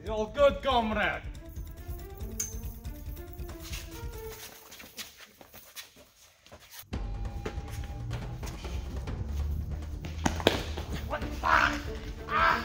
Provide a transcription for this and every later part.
You're good, comrade. What? Ah!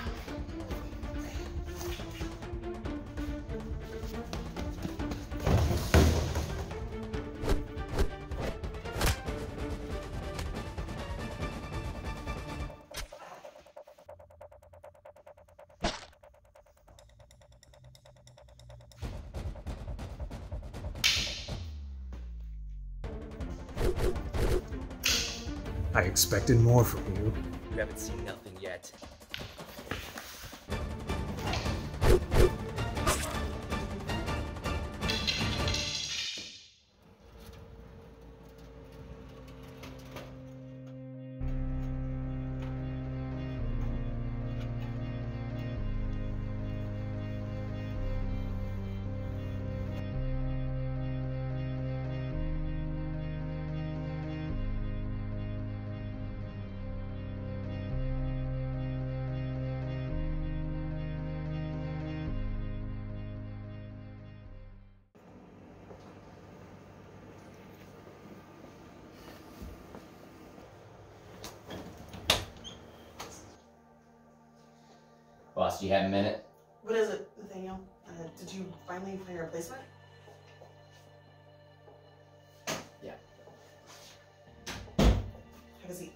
I expected more from you. You haven't seen nothing yet. Boss, do you have a minute? What is it, Nathaniel? Did you finally find a replacement? Yeah. Have a seat.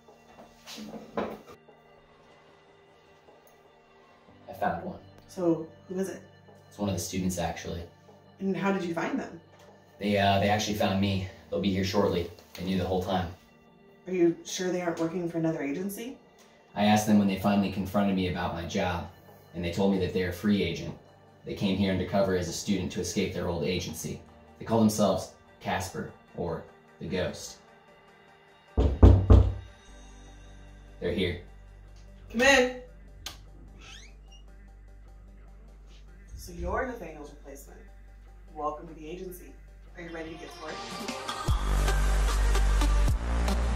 I found one. So, who is it? It's one of the students, actually. And how did you find them? They actually found me. They'll be here shortly. They knew the whole time. Are you sure they aren't working for another agency? I asked them when they finally confronted me about my job, and they told me that they're a free agent. They came here undercover as a student to escape their old agency. They call themselves Casper, or the Ghost. They're here. Come in! So you're Nathaniel's replacement. Welcome to the agency. Are you ready to get to work?